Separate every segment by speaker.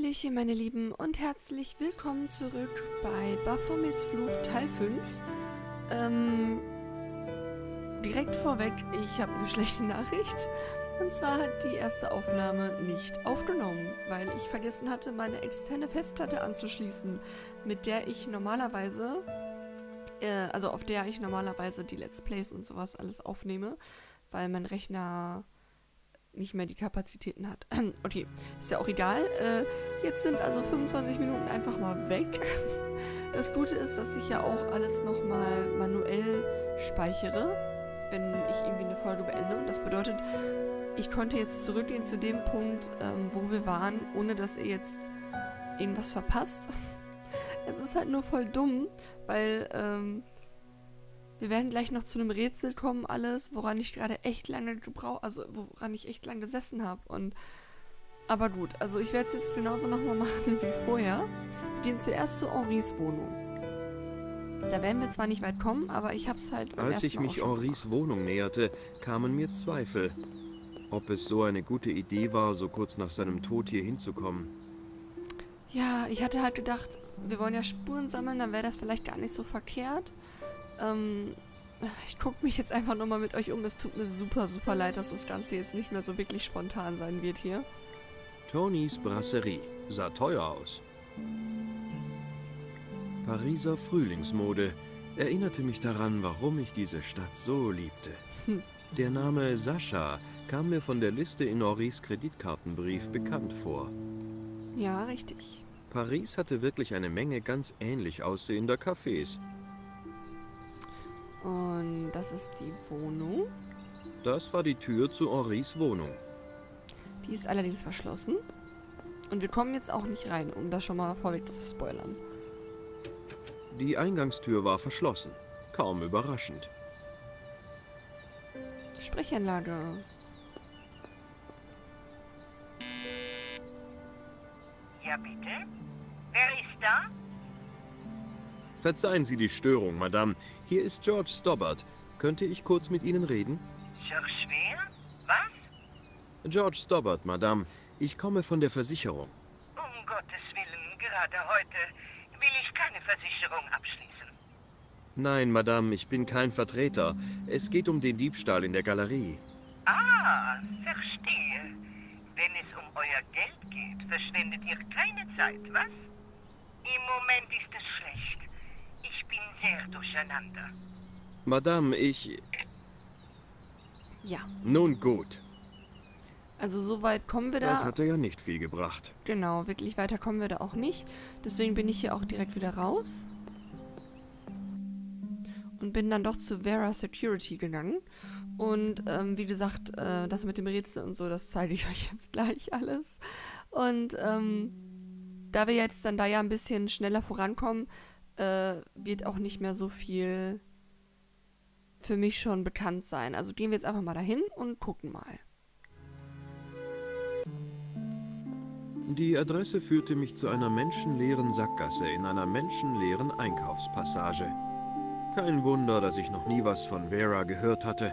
Speaker 1: Hallöchen meine Lieben und herzlich willkommen zurück bei Baphomets Fluch Teil 5. Direkt vorweg, ich habe eine schlechte Nachricht. Und zwar hat die erste Aufnahme nicht aufgenommen, weil ich vergessen hatte, meine externe Festplatte anzuschließen, mit der ich normalerweise, auf der ich normalerweise die Let's Plays und sowas alles aufnehme, weil mein Rechner nicht mehr die Kapazitäten hat. Okay, ist ja auch egal. Jetzt sind also 25 Minuten einfach mal weg. Das Gute ist, dass ich ja auch alles nochmal manuell speichere, wenn ich irgendwie eine Folge beende. Und das bedeutet, ich konnte jetzt zurückgehen zu dem Punkt, wo wir waren, ohne dass ihr jetzt irgendwas verpasst. Es ist halt nur voll dumm, weil wir werden gleich noch zu einem Rätsel kommen, alles, woran ich gerade echt lange woran ich echt lange gesessen habe. Aber gut, also ich werde es jetzt genauso nochmal machen wie vorher. Wir gehen zuerst zu Henris Wohnung. Da werden wir zwar nicht weit kommen, aber ich habe es halt beim
Speaker 2: Als ich
Speaker 1: ersten Mal
Speaker 2: mich
Speaker 1: auch schon
Speaker 2: Henris
Speaker 1: gemacht.
Speaker 2: Wohnung näherte, kamen mir Zweifel, ob es so eine gute Idee war, so kurz nach seinem Tod hier hinzukommen.
Speaker 1: Ja, ich hatte halt gedacht, wir wollen ja Spuren sammeln, dann wäre das vielleicht gar nicht so verkehrt. Ich gucke mich jetzt einfach nochmal mit euch um. Es tut mir super, super leid, dass das Ganze jetzt nicht mehr so wirklich spontan sein wird hier.
Speaker 2: Tonys Brasserie sah teuer aus. Pariser Frühlingsmode erinnerte mich daran, warum ich diese Stadt so liebte. Der Name Sascha kam mir von der Liste in Henris Kreditkartenbrief bekannt vor.
Speaker 1: Ja, richtig.
Speaker 2: Paris hatte wirklich eine Menge ganz ähnlich aussehender Cafés.
Speaker 1: Und das ist die Wohnung.
Speaker 2: Das war die Tür zu Henris Wohnung.
Speaker 1: Die ist allerdings verschlossen. Und wir kommen jetzt auch nicht rein, um das schon mal vorweg zu spoilern.
Speaker 2: Die Eingangstür war verschlossen. Kaum überraschend.
Speaker 1: Sprechanlage.
Speaker 3: Ja, bitte? Wer ist da?
Speaker 2: Verzeihen Sie die Störung, Madame. Hier ist George Stobbart. Könnte ich kurz mit Ihnen reden?
Speaker 3: George wer? Was?
Speaker 2: George Stobbart, Madame. Ich komme von der Versicherung.
Speaker 3: Um Gottes Willen, gerade heute will ich keine Versicherung abschließen.
Speaker 2: Nein, Madame, ich bin kein Vertreter. Es geht um den Diebstahl in der Galerie.
Speaker 3: Ah, verstehe. Wenn es um euer Geld geht, verschwendet ihr keine Zeit, was? Im Moment ist es schlecht. Ich bin sehr durcheinander.
Speaker 2: Madame, ich...
Speaker 1: Ja.
Speaker 2: Nun gut.
Speaker 1: Also so weit kommen wir da.
Speaker 2: Das hatte ja nicht viel gebracht.
Speaker 1: Genau, wirklich weiter kommen wir da auch nicht. Deswegen bin ich hier auch direkt wieder raus. Und bin dann doch zu Vera Security gegangen. Und wie gesagt, das mit dem Rätsel und so, das zeige ich euch jetzt gleich alles. Und da wir jetzt dann da ja ein bisschen schneller vorankommen, wird auch nicht mehr so viel für mich schon bekannt sein. Also gehen wir jetzt einfach mal dahin und gucken mal.
Speaker 2: Die Adresse führte mich zu einer menschenleeren Sackgasse in einer menschenleeren Einkaufspassage. Kein Wunder, dass ich noch nie was von Vera gehört hatte.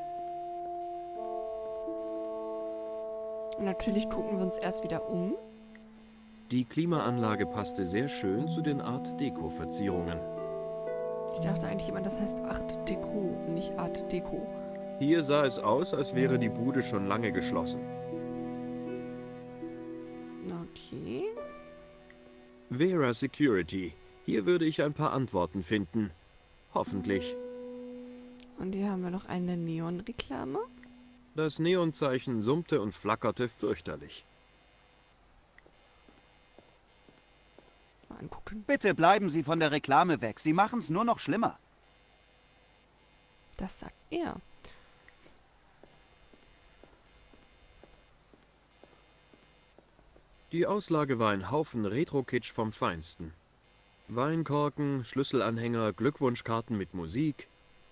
Speaker 1: Und natürlich gucken wir uns erst wieder um.
Speaker 2: Die Klimaanlage passte sehr schön zu den Art-Deco-Verzierungen.
Speaker 1: Ich dachte eigentlich immer, das heißt Art Deco, nicht Art Deco.
Speaker 2: Hier sah es aus, als wäre die Bude schon lange geschlossen.
Speaker 1: Okay.
Speaker 2: Vera Security. Hier würde ich ein paar Antworten finden. Hoffentlich.
Speaker 1: Und hier haben wir noch eine Neon-Reklame.
Speaker 2: Das Neonzeichen summte und flackerte fürchterlich.
Speaker 1: Mal angucken.
Speaker 4: Bitte bleiben Sie von der Reklame weg. Sie machen es nur noch schlimmer.
Speaker 1: Das sagt er.
Speaker 2: Die Auslage war ein Haufen Retro-Kitsch vom Feinsten. Weinkorken, Schlüsselanhänger, Glückwunschkarten mit Musik.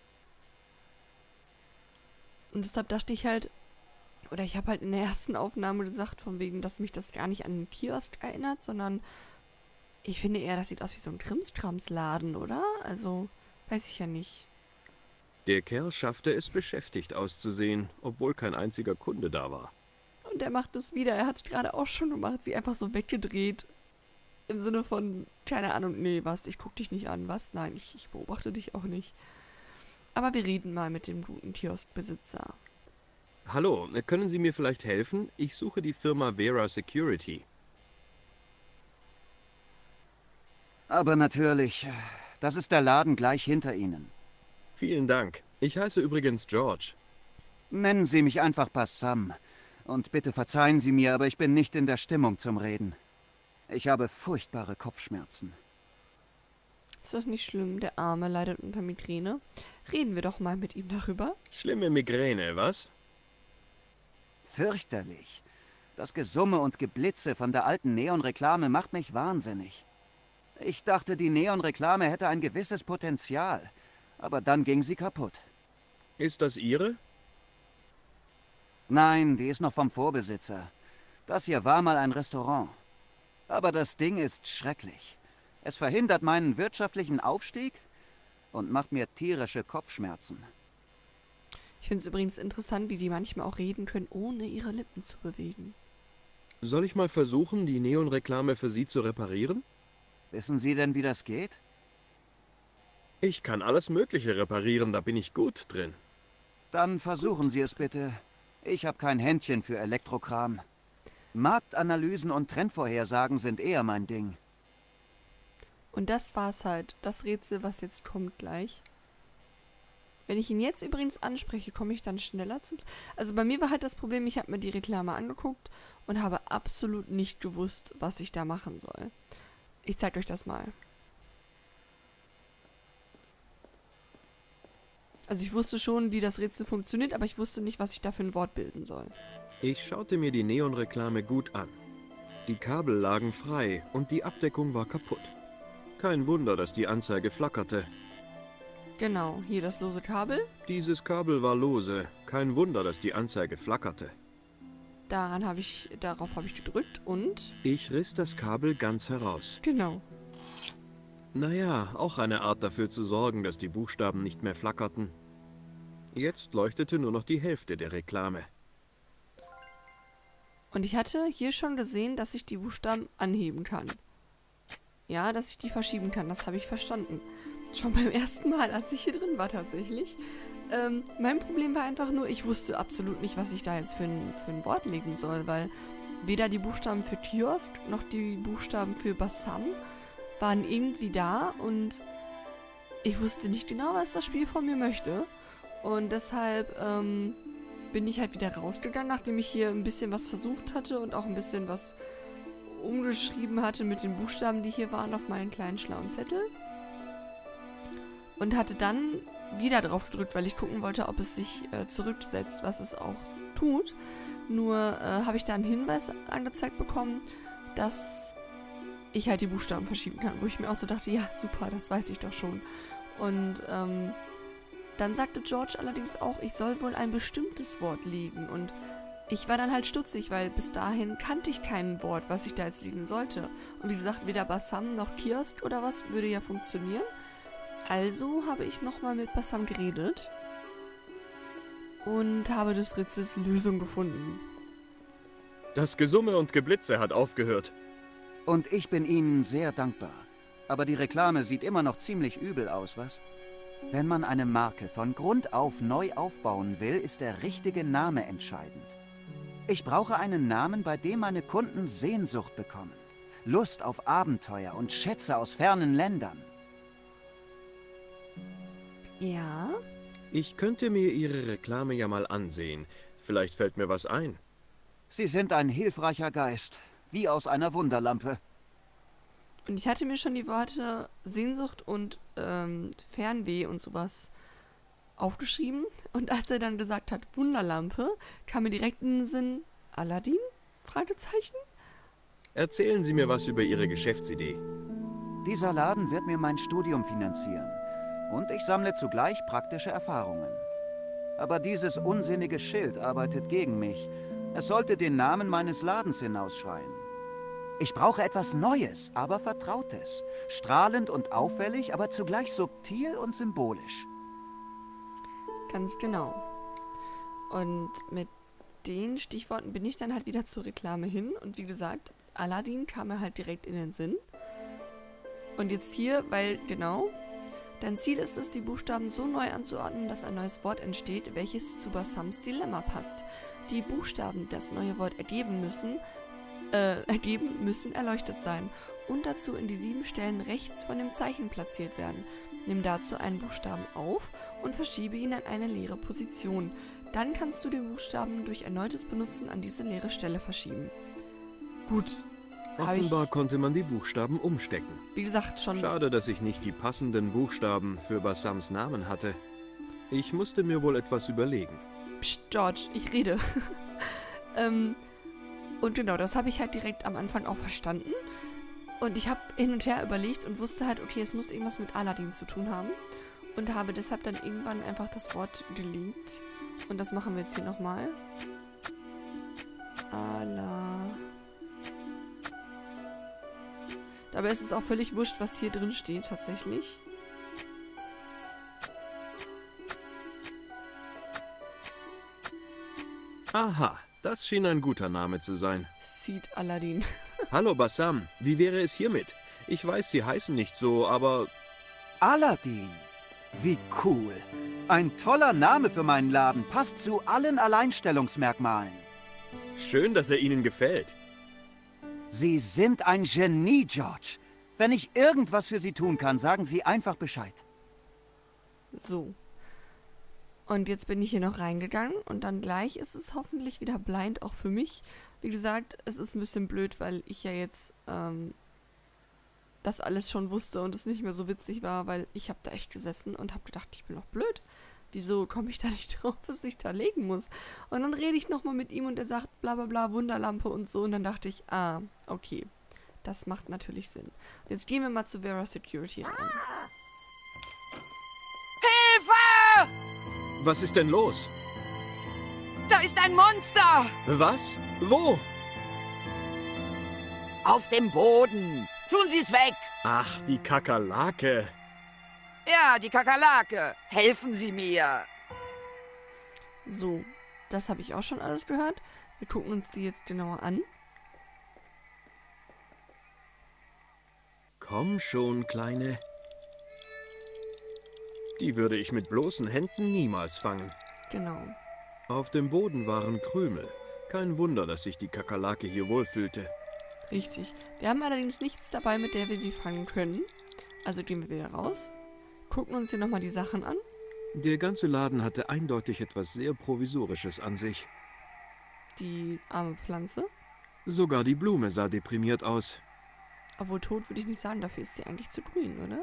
Speaker 1: Und deshalb dachte ich halt, oder ich habe halt in der ersten Aufnahme gesagt, von wegen, dass mich das gar nicht an einen Kiosk erinnert, sondern ich finde eher, das sieht aus wie so ein Krimskramsladen, oder? Also, weiß ich ja nicht.
Speaker 2: Der Kerl schaffte es, beschäftigt auszusehen, obwohl kein einziger Kunde da war.
Speaker 1: und er macht es wieder. Er hat es gerade auch schon gemacht, sie einfach so weggedreht. Im Sinne von, keine Ahnung, nee, was, ich guck dich nicht an, was? Nein, ich beobachte dich auch nicht. Aber wir reden mal mit dem guten Kioskbesitzer.
Speaker 2: Hallo, können Sie mir vielleicht helfen? Ich suche die Firma Vera Security.
Speaker 4: Aber natürlich, das ist der Laden gleich hinter Ihnen.
Speaker 2: Vielen Dank. Ich heiße übrigens George.
Speaker 4: Nennen Sie mich einfach Bassam. Und bitte verzeihen Sie mir, aber ich bin nicht in der Stimmung zum Reden. Ich habe furchtbare Kopfschmerzen.
Speaker 1: Ist das nicht schlimm? Der Arme leidet unter Migräne. Reden wir doch mal mit ihm darüber.
Speaker 2: Schlimme Migräne, was?
Speaker 4: Fürchterlich. Das Gesumme und Geblitze von der alten Neonreklame macht mich wahnsinnig. Ich dachte, die Neonreklame hätte ein gewisses Potenzial. Aber dann ging sie kaputt.
Speaker 2: Ist das Ihre?
Speaker 4: Nein, die ist noch vom Vorbesitzer. Das hier war mal ein Restaurant. Aber das Ding ist schrecklich. Es verhindert meinen wirtschaftlichen Aufstieg und macht mir tierische Kopfschmerzen.
Speaker 1: Ich finde es übrigens interessant, wie die manchmal auch reden können, ohne ihre Lippen zu bewegen.
Speaker 2: Soll ich mal versuchen, die Neonreklame für Sie zu reparieren?
Speaker 4: Wissen Sie denn, wie das geht?
Speaker 2: Ich kann alles Mögliche reparieren, da bin ich gut drin.
Speaker 4: Dann versuchen Sie es bitte. Ich habe kein Händchen für Elektrokram. Marktanalysen und Trendvorhersagen sind eher mein Ding.
Speaker 1: Und das war's halt, das Rätsel, was jetzt kommt gleich. Wenn ich ihn jetzt übrigens anspreche, komme ich dann schneller zum... Also bei mir war halt das Problem, ich habe mir die Reklame angeguckt und habe absolut nicht gewusst, was ich da machen soll. Ich zeige euch das mal. Also ich wusste schon, wie das Rätsel funktioniert, aber ich wusste nicht, was ich da für ein Wort bilden soll.
Speaker 2: Ich schaute mir die Neonreklame gut an. Die Kabel lagen frei und die Abdeckung war kaputt. Kein Wunder, dass die Anzeige flackerte.
Speaker 1: Genau, hier das lose Kabel.
Speaker 2: Dieses Kabel war lose. Kein Wunder, dass die Anzeige flackerte.
Speaker 1: Darauf habe ich gedrückt und...
Speaker 2: Ich riss das Kabel ganz heraus.
Speaker 1: Genau.
Speaker 2: Naja, auch eine Art dafür zu sorgen, dass die Buchstaben nicht mehr flackerten. Jetzt leuchtete nur noch die Hälfte der Reklame.
Speaker 1: Und ich hatte hier schon gesehen, dass ich die Buchstaben anheben kann. Ja, dass ich die verschieben kann, das habe ich verstanden. Schon beim ersten Mal, als ich hier drin war tatsächlich. Mein Problem war einfach nur, ich wusste absolut nicht, was ich da jetzt für ein Wort legen soll, weil weder die Buchstaben für Kiosk noch die Buchstaben für Bassam waren irgendwie da und ich wusste nicht genau, was das Spiel von mir möchte. Und deshalb bin ich halt wieder rausgegangen, nachdem ich hier ein bisschen was versucht hatte und auch ein bisschen was umgeschrieben hatte mit den Buchstaben, die hier waren, auf meinen kleinen schlauen Zettel. Und hatte dann wieder drauf gedrückt, weil ich gucken wollte, ob es sich zurücksetzt, was es auch tut. Nur habe ich da einen Hinweis angezeigt bekommen, dass ich halt die Buchstaben verschieben kann, wo ich mir auch so dachte, ja, super, das weiß ich doch schon. Und dann sagte George allerdings auch, ich soll wohl ein bestimmtes Wort legen. Und ich war dann halt stutzig, weil bis dahin kannte ich kein Wort, was ich da jetzt legen sollte. Und wie gesagt, weder Bassam noch Kiosk oder was würde ja funktionieren. Also habe ich nochmal mit Bassam geredet und habe des Rätsels Lösung gefunden.
Speaker 2: Das Gesumme und Geblitze hat aufgehört.
Speaker 4: Und ich bin Ihnen sehr dankbar. Aber die Reklame sieht immer noch ziemlich übel aus, was? Wenn man eine Marke von Grund auf neu aufbauen will, ist der richtige Name entscheidend. Ich brauche einen Namen, bei dem meine Kunden Sehnsucht bekommen. Lust auf Abenteuer und Schätze aus fernen Ländern.
Speaker 1: Ja?
Speaker 2: Ich könnte mir Ihre Reklame ja mal ansehen. Vielleicht fällt mir was ein.
Speaker 4: Sie sind ein hilfreicher Geist, wie aus einer Wunderlampe.
Speaker 1: Und ich hatte mir schon die Worte Sehnsucht und Fernweh und sowas aufgeschrieben. Und als er dann gesagt hat, Wunderlampe, kam mir direkt in den Sinn, Aladdin? Fragezeichen?
Speaker 2: Erzählen Sie mir was über Ihre Geschäftsidee.
Speaker 4: Dieser Laden wird mir mein Studium finanzieren. Und ich sammle zugleich praktische Erfahrungen. Aber dieses unsinnige Schild arbeitet gegen mich. Es sollte den Namen meines Ladens hinausschreien. Ich brauche etwas Neues, aber Vertrautes. Strahlend und auffällig, aber zugleich subtil und symbolisch.
Speaker 1: Ganz genau. Und mit den Stichworten bin ich dann halt wieder zur Reklame hin. Und wie gesagt, Aladdin kam mir halt direkt in den Sinn. Und jetzt hier, weil, genau, dein Ziel ist es, die Buchstaben so neu anzuordnen, dass ein neues Wort entsteht, welches zu Bassams Dilemma passt. Die Buchstaben, die das neue Wort ergeben müssen erleuchtet sein und dazu in die 7 Stellen rechts von dem Zeichen platziert werden. Nimm dazu einen Buchstaben auf und verschiebe ihn an eine leere Position. Dann kannst du den Buchstaben durch erneutes Benutzen an diese leere Stelle verschieben. Gut.
Speaker 2: Offenbar konnte man die Buchstaben umstecken.
Speaker 1: Wie gesagt, schon...
Speaker 2: Schade, dass ich nicht die passenden Buchstaben für Bassams Namen hatte. Ich musste mir wohl etwas überlegen.
Speaker 1: Psst, George, ich rede. Und genau, das habe ich halt direkt am Anfang auch verstanden. Und ich habe hin und her überlegt und wusste halt, okay, es muss irgendwas mit Aladdin zu tun haben. Und habe deshalb dann irgendwann einfach das Wort delete. Und das machen wir jetzt hier nochmal. Dabei ist es auch völlig wurscht, was hier drin steht, tatsächlich.
Speaker 2: Aha, das schien ein guter Name zu sein.
Speaker 1: Sieht Aladdin.
Speaker 2: Hallo Bassam, wie wäre es hiermit? Ich weiß, Sie heißen nicht so, aber...
Speaker 4: Aladdin. Wie cool. Ein toller Name für meinen Laden. Passt zu allen Alleinstellungsmerkmalen.
Speaker 2: Schön, dass er Ihnen gefällt.
Speaker 4: Sie sind ein Genie, George. Wenn ich irgendwas für Sie tun kann, sagen Sie einfach Bescheid.
Speaker 1: So. Und jetzt bin ich hier noch reingegangen und dann gleich ist es hoffentlich wieder blind, auch für mich. Wie gesagt, es ist ein bisschen blöd, weil ich ja jetzt das alles schon wusste und es nicht mehr so witzig war, weil ich habe da echt gesessen und habe gedacht, ich bin doch blöd. Wieso komme ich da nicht drauf, was ich da legen muss? Und dann rede ich nochmal mit ihm und er sagt bla bla bla, Wunderlampe und so. Und dann dachte ich, okay, das macht natürlich Sinn. Und jetzt gehen wir mal zu Vera Security rein.
Speaker 5: Hilfe!
Speaker 2: Was ist denn los?
Speaker 5: Da ist ein Monster!
Speaker 2: Was? Wo?
Speaker 5: Auf dem Boden! Tun Sie es weg!
Speaker 2: Ach, die Kakerlake.
Speaker 5: Ja, die Kakerlake. Helfen Sie mir!
Speaker 1: So, das habe ich auch schon alles gehört. Wir gucken uns die jetzt genauer an.
Speaker 2: Komm schon, Kleine. Die würde ich mit bloßen Händen niemals fangen.
Speaker 1: Genau.
Speaker 2: Auf dem Boden waren Krümel. Kein Wunder, dass sich die Kakerlake hier wohlfühlte.
Speaker 1: Richtig. Wir haben allerdings nichts dabei, mit der wir sie fangen können. Also gehen wir wieder raus. Gucken uns hier nochmal die Sachen an.
Speaker 2: Der ganze Laden hatte eindeutig etwas sehr Provisorisches an sich.
Speaker 1: Die arme Pflanze.
Speaker 2: Sogar die Blume sah deprimiert aus.
Speaker 1: Obwohl tot würde ich nicht sagen, dafür ist sie eigentlich zu grün, oder?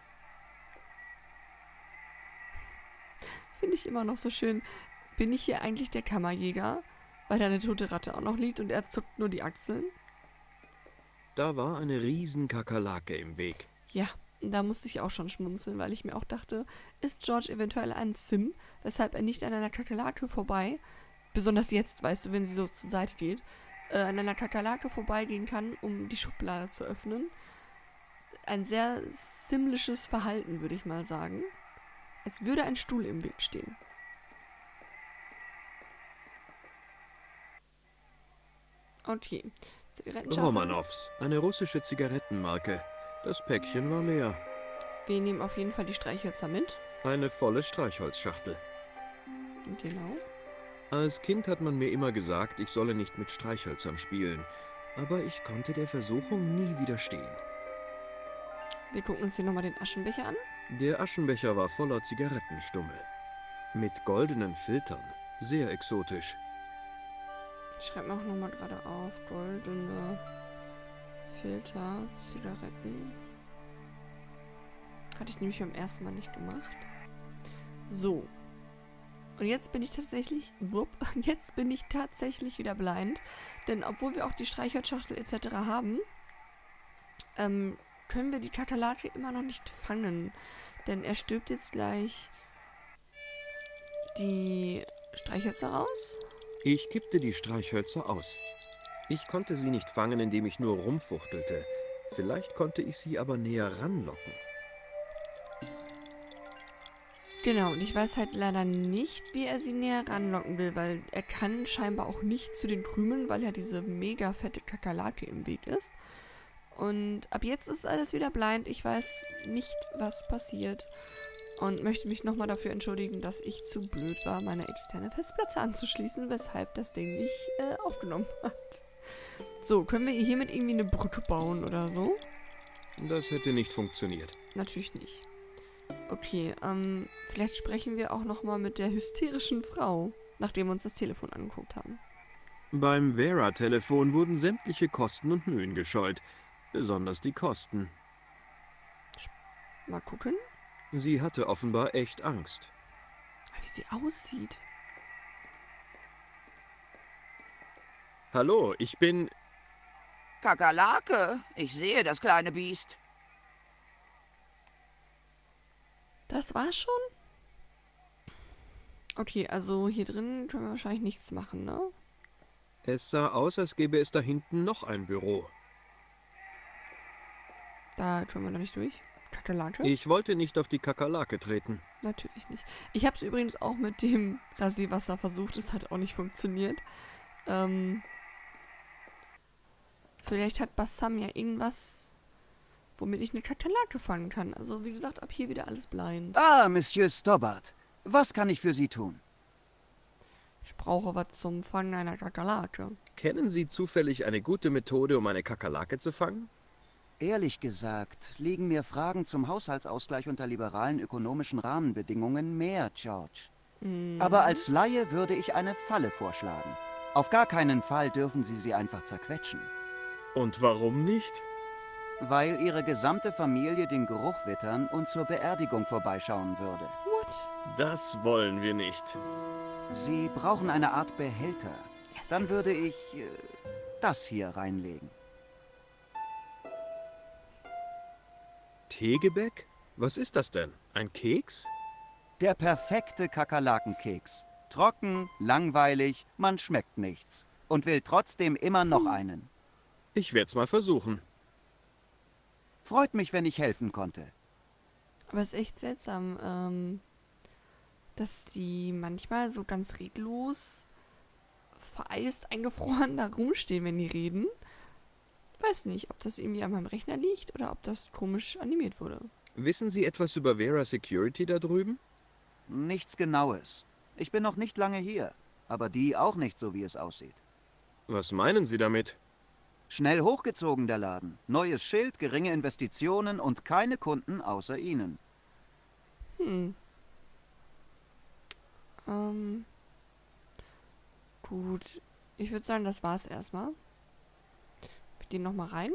Speaker 1: Finde ich immer noch so schön. Bin ich hier eigentlich der Kammerjäger? Weil da eine tote Ratte auch noch liegt und er zuckt nur die Achseln.
Speaker 2: Da war eine riesen Kakerlake im Weg.
Speaker 1: Ja, da musste ich auch schon schmunzeln, weil ich mir auch dachte, ist George eventuell ein Sim, weshalb er nicht an einer Kakerlake vorbei, besonders jetzt, weißt du, wenn sie so zur Seite geht, an einer Kakerlake vorbeigehen kann, um die Schublade zu öffnen. Ein sehr simlisches Verhalten, würde ich mal sagen. Als würde ein Stuhl im Weg stehen. Okay. Zigarettenschachtel.
Speaker 2: Romanows, eine russische Zigarettenmarke. Das Päckchen war leer.
Speaker 1: Wir nehmen auf jeden Fall die Streichhölzer mit.
Speaker 2: Eine volle Streichholzschachtel.
Speaker 1: Genau.
Speaker 2: Als Kind hat man mir immer gesagt, ich solle nicht mit Streichhölzern spielen. Aber ich konnte der Versuchung nie widerstehen.
Speaker 1: Wir gucken uns hier nochmal den Aschenbecher an.
Speaker 2: Der Aschenbecher war voller Zigarettenstummel. Mit goldenen Filtern. Sehr exotisch.
Speaker 1: Ich schreibe mir auch nochmal gerade auf. Goldene Filter, Zigaretten. Hatte ich nämlich beim ersten Mal nicht gemacht. So. Und jetzt bin ich tatsächlich, wieder blind. Denn obwohl wir auch die Streichholzschachtel etc. haben, können wir die Kakerlake immer noch nicht fangen. Denn er stirbt jetzt gleich die Streichhölzer raus.
Speaker 2: Ich kippte die Streichhölzer aus. Ich konnte sie nicht fangen, indem ich nur rumfuchtelte. Vielleicht konnte ich sie aber näher ranlocken.
Speaker 1: Genau, und ich weiß halt leider nicht, wie er sie näher ranlocken will, weil er kann scheinbar auch nicht zu den Krümeln, weil ja diese mega fette Kakerlake im Weg ist. Und ab jetzt ist alles wieder blind. Ich weiß nicht, was passiert. Und möchte mich nochmal dafür entschuldigen, dass ich zu blöd war, meine externe Festplatte anzuschließen, weshalb das Ding nicht aufgenommen hat. So, können wir hiermit irgendwie eine Brücke bauen oder so?
Speaker 2: Das hätte nicht funktioniert.
Speaker 1: Natürlich nicht. Okay, vielleicht sprechen wir auch nochmal mit der hysterischen Frau, nachdem wir uns das Telefon angeguckt haben.
Speaker 2: Beim Vera-Telefon wurden sämtliche Kosten und Mühen gescheut. Besonders die Kosten.
Speaker 1: Mal gucken,
Speaker 2: Sie hatte offenbar echt Angst.
Speaker 1: wie sie aussieht.
Speaker 2: Hallo, ich bin...
Speaker 5: Kakerlake, ich sehe das kleine Biest.
Speaker 1: Das war schon? Okay, also hier drin können wir wahrscheinlich nichts machen, ne?
Speaker 2: Es sah aus, als gäbe es da hinten noch ein Büro.
Speaker 1: Da können wir noch nicht durch. Kakerlake?
Speaker 2: Ich wollte nicht auf die Kakerlake treten.
Speaker 1: Natürlich nicht. Ich habe es übrigens auch mit dem Rasierwasser versucht. Es hat auch nicht funktioniert. Vielleicht hat Bassam ja irgendwas, womit ich eine Kakerlake fangen kann. Also wie gesagt, ab hier wieder alles blind.
Speaker 4: Ah, Monsieur Stobbart. Was kann ich für Sie tun?
Speaker 1: Ich brauche was zum Fangen einer Kakerlake.
Speaker 2: Kennen Sie zufällig eine gute Methode, um eine Kakerlake zu fangen?
Speaker 4: Ehrlich gesagt, liegen mir Fragen zum Haushaltsausgleich unter liberalen ökonomischen Rahmenbedingungen mehr, George. Aber als Laie würde ich eine Falle vorschlagen. Auf gar keinen Fall dürfen Sie sie einfach zerquetschen.
Speaker 2: Und warum nicht?
Speaker 4: Weil Ihre gesamte Familie den Geruch wittern und zur Beerdigung vorbeischauen würde.
Speaker 1: What?
Speaker 2: Das wollen wir nicht.
Speaker 4: Sie brauchen eine Art Behälter. Dann würde ich das hier reinlegen.
Speaker 2: Teegebäck? Was ist das denn? Ein Keks?
Speaker 4: Der perfekte Kakerlakenkeks. Trocken, langweilig, man schmeckt nichts. Und will trotzdem immer noch einen.
Speaker 2: Ich werde es mal versuchen.
Speaker 4: Freut mich, wenn ich helfen konnte.
Speaker 1: Aber es ist echt seltsam, dass die manchmal so ganz reglos vereist, eingefroren da rumstehen, wenn die reden. Ich weiß nicht, ob das irgendwie an meinem Rechner liegt oder ob das komisch animiert wurde.
Speaker 2: Wissen Sie etwas über Vera Security da drüben?
Speaker 4: Nichts Genaues. Ich bin noch nicht lange hier. Aber die auch nicht, so wie es aussieht.
Speaker 2: Was meinen Sie damit?
Speaker 4: Schnell hochgezogen, der Laden. Neues Schild, geringe Investitionen und keine Kunden außer Ihnen.
Speaker 1: Gut. Ich würde sagen, das war's erstmal. Wir gehen nochmal rein.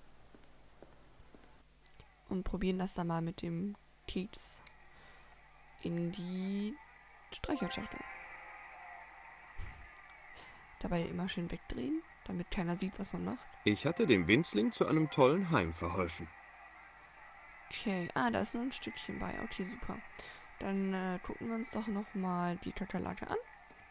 Speaker 1: Und probieren das dann mal mit dem Keks in die Streichholzschachtel. Dabei immer schön wegdrehen, damit keiner sieht, was man macht.
Speaker 2: Ich hatte dem Winzling zu einem tollen Heim verholfen.
Speaker 1: Okay, da ist nur ein Stückchen bei. Okay, super. Dann gucken wir uns doch nochmal die Kakerlake an.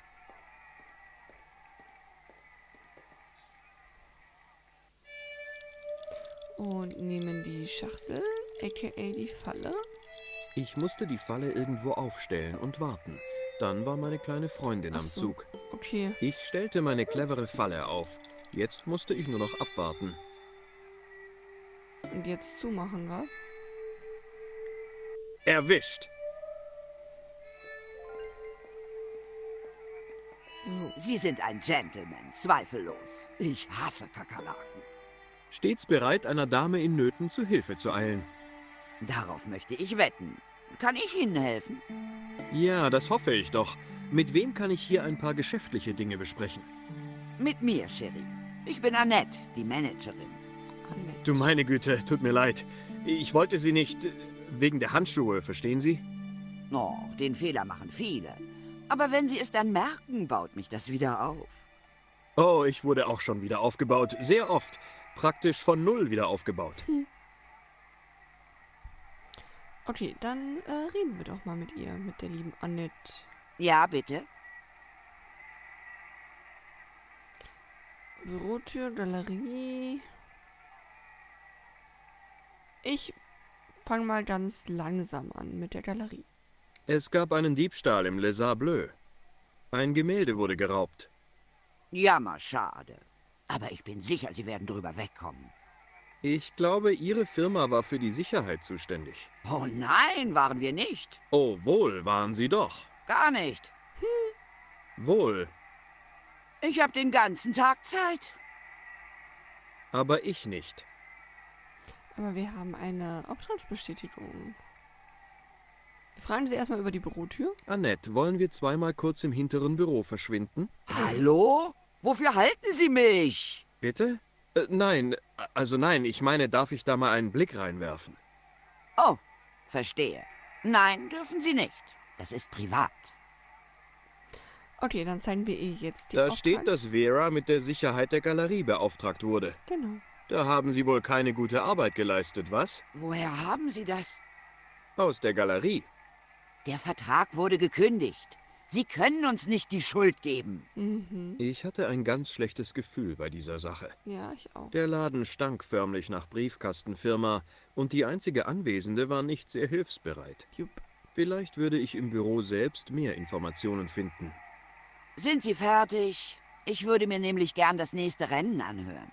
Speaker 1: Und nehmen die Schachtel, aka die Falle.
Speaker 2: Ich musste die Falle irgendwo aufstellen und warten. Dann war meine kleine Freundin am Zug.
Speaker 1: Okay.
Speaker 2: Ich stellte meine clevere Falle auf. Jetzt musste ich nur noch abwarten.
Speaker 1: Und jetzt zumachen, wa?
Speaker 2: Erwischt!
Speaker 1: So.
Speaker 5: Sie sind ein Gentleman, zweifellos. Ich hasse Kakerlaken.
Speaker 2: Stets bereit, einer Dame in Nöten zu Hilfe zu eilen.
Speaker 5: Darauf möchte ich wetten. Kann ich Ihnen helfen?
Speaker 2: Ja, das hoffe ich doch. Mit wem kann ich hier ein paar geschäftliche Dinge besprechen?
Speaker 5: Mit mir, Sherry. Ich bin Annette, die Managerin.
Speaker 1: Annette.
Speaker 2: Du meine Güte, tut mir leid. Ich wollte Sie nicht... wegen der Handschuhe, verstehen Sie?
Speaker 5: Oh, den Fehler machen viele. Aber wenn Sie es dann merken, baut mich das wieder auf.
Speaker 2: Oh, ich wurde auch schon wieder aufgebaut. Sehr oft. Praktisch von Null wieder aufgebaut.
Speaker 1: Okay, dann reden wir doch mal mit ihr, mit der lieben Annette.
Speaker 5: Ja, bitte.
Speaker 1: Bürotür, Galerie. Ich fange mal ganz langsam an mit der Galerie.
Speaker 2: Es gab einen Diebstahl im Les Arts Bleus. Ein Gemälde wurde geraubt.
Speaker 5: Jammer, schade. Aber ich bin sicher, Sie werden drüber wegkommen.
Speaker 2: Ich glaube, Ihre Firma war für die Sicherheit zuständig.
Speaker 5: Oh nein, waren wir nicht.
Speaker 2: Oh, wohl, waren Sie doch.
Speaker 5: Gar nicht.
Speaker 2: Wohl,
Speaker 5: Ich habe den ganzen Tag Zeit.
Speaker 2: aber ich nicht.
Speaker 1: Aber wir haben eine Auftragsbestätigung. Wir fragen Sie erstmal über die Bürotür.
Speaker 2: Annette, wollen wir zweimal kurz im hinteren Büro verschwinden?
Speaker 5: Hallo? Wofür halten Sie mich?
Speaker 2: Bitte? Nein, ich meine, darf ich da mal einen Blick reinwerfen?
Speaker 5: Oh, verstehe. Nein, dürfen Sie nicht. Das ist privat.
Speaker 1: Okay, dann zeigen wir ihr jetzt die
Speaker 2: Da steht, dass
Speaker 1: Auftrags-
Speaker 2: Vera mit der Sicherheit der Galerie beauftragt wurde.
Speaker 1: Genau.
Speaker 2: Da haben Sie wohl keine gute Arbeit geleistet, was?
Speaker 5: Woher haben Sie das?
Speaker 2: Aus der Galerie.
Speaker 5: Der Vertrag wurde gekündigt. Sie können uns nicht die Schuld geben.
Speaker 1: Mhm.
Speaker 2: Ich hatte ein ganz schlechtes Gefühl bei dieser Sache.
Speaker 1: Ja, ich auch.
Speaker 2: Der Laden stank förmlich nach Briefkastenfirma und die einzige Anwesende war nicht sehr hilfsbereit.
Speaker 1: Jupp.
Speaker 2: Vielleicht würde ich im Büro selbst mehr Informationen finden.
Speaker 5: Sind Sie fertig? Ich würde mir nämlich gern das nächste Rennen anhören.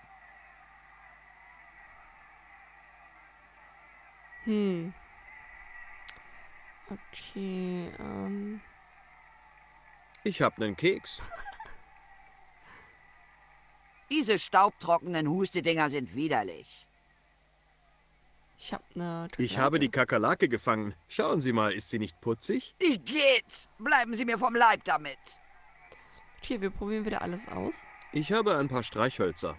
Speaker 1: Okay,
Speaker 2: Ich hab nen Keks.
Speaker 5: Diese staubtrockenen Hustedinger sind widerlich.
Speaker 1: ich habe eine
Speaker 2: Ich habe die Kakerlake gefangen. Schauen Sie mal, ist sie nicht putzig?
Speaker 5: Igitt! Bleiben Sie mir vom Leib damit!
Speaker 1: Okay, wir probieren wieder alles aus.
Speaker 2: Ich habe ein paar Streichhölzer.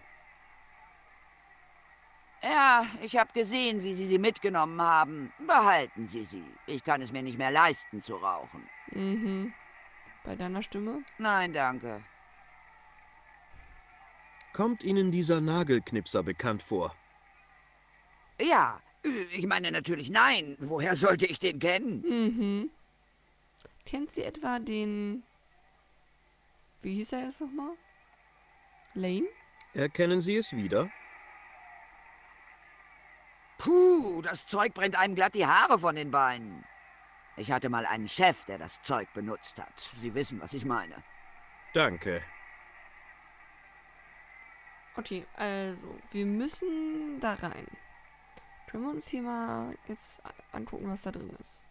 Speaker 5: Ja, ich habe gesehen, wie Sie sie mitgenommen haben. Behalten Sie sie. Ich kann es mir nicht mehr leisten zu rauchen.
Speaker 1: Mhm. Bei deiner Stimme?
Speaker 5: Nein, danke.
Speaker 2: Kommt Ihnen dieser Nagelknipser bekannt vor?
Speaker 5: Ja, ich meine natürlich nein. Woher sollte ich den kennen?
Speaker 1: Mhm. Kennt sie etwa den... Wie hieß er jetzt nochmal? Lane?
Speaker 2: Erkennen Sie es wieder?
Speaker 5: Puh, das Zeug brennt einem glatt die Haare von den Beinen. Ich hatte mal einen Chef, der das Zeug benutzt hat. Sie wissen, was ich meine.
Speaker 2: Danke.
Speaker 1: Okay, also, wir müssen da rein. Können wir uns hier mal jetzt angucken, was da drin ist?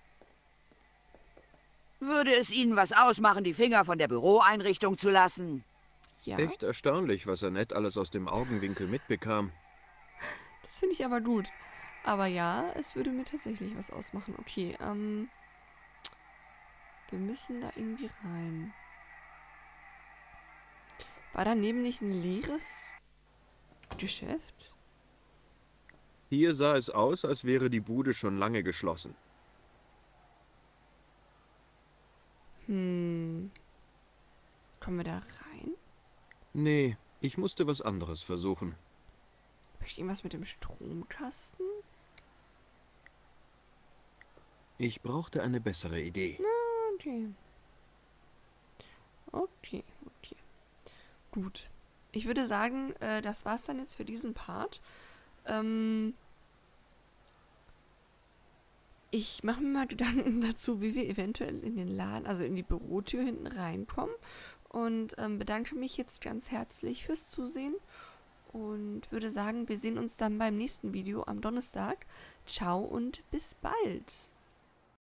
Speaker 5: Würde es Ihnen was ausmachen, die Finger von der Büroeinrichtung zu lassen?
Speaker 1: Ja,
Speaker 2: Echt erstaunlich, was Annette alles aus dem Augenwinkel mitbekam.
Speaker 1: das finde ich aber gut. Aber ja, es würde mir tatsächlich was ausmachen. Okay, wir müssen da irgendwie rein. War daneben nicht ein leeres Geschäft?
Speaker 2: Hier sah es aus, als wäre die Bude schon lange geschlossen.
Speaker 1: Kommen wir da rein?
Speaker 2: Nee, ich musste was anderes versuchen.
Speaker 1: Vielleicht irgendwas mit dem Stromkasten?
Speaker 2: Ich brauchte eine bessere Idee.
Speaker 1: Okay. Okay. Gut. Ich würde sagen, das war's dann jetzt für diesen Part. Ich mache mir mal Gedanken dazu, wie wir eventuell in den Laden, also in die Bürotür hinten reinkommen. Und bedanke mich jetzt ganz herzlich fürs Zusehen. Und würde sagen, wir sehen uns dann beim nächsten Video am Donnerstag. Ciao und bis bald.